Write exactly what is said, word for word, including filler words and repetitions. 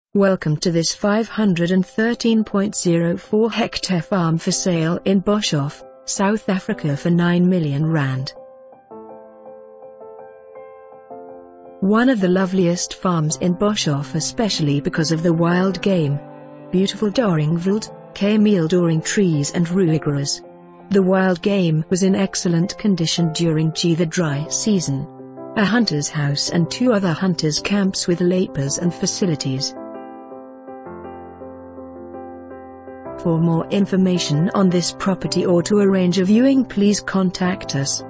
Welcome to this five hundred thirteen point zero four hectare farm for sale in Boshof, South Africa for nine million rand. One of the loveliest farms in Boshof, especially because of the wild game. Beautiful doringveld, kameeldoring trees and rooigras. The wild game was in excellent condition during the dry season. A hunter's house and two other hunters' camps with lapas and facilities. For more information on this property or to arrange a viewing, please contact us.